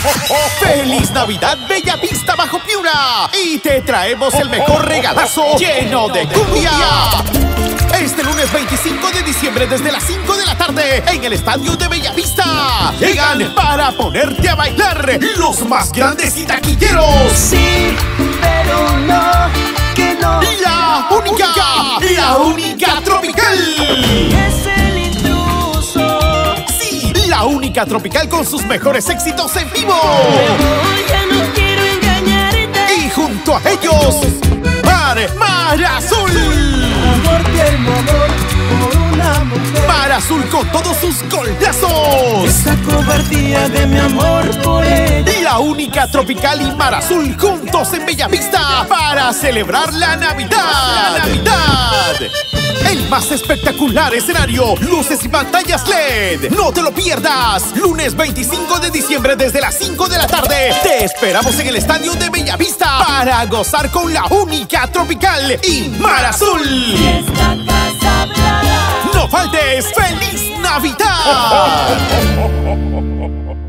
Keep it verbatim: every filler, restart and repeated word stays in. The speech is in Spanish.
¡Feliz Navidad, Bella Vista Bajo Piura! Y te traemos el mejor regalazo lleno de cumbia. Este lunes veinticinco de diciembre desde las cinco de la tarde en el estadio de Bella Vista. Llegan para ponerte a bailar los más grandes y taquilleros. Sí, pero no, que no. La única, la única tropical. Es el intruso. Sí, la única tropical con sus mejores éxitos en vivo. Pero ya no quiero engañarte. Y junto a ellos, Mar, Mar Azul. Amor, tierno amor, por una mujer. Mar Azul con todos sus golazos. Esa cobardía de mi amor por ella. La única tropical y Mar Azul juntos en Bella Vista para celebrar la Navidad. La Navidad. El más espectacular escenario, luces y pantallas L E D. No te lo pierdas. Lunes veinticinco de diciembre desde las cinco de la tarde. Te esperamos en el estadio de Bella Vista para gozar con la única tropical y Mar Azul. Esta casa hablada. No faltes. ¡Feliz Navidad!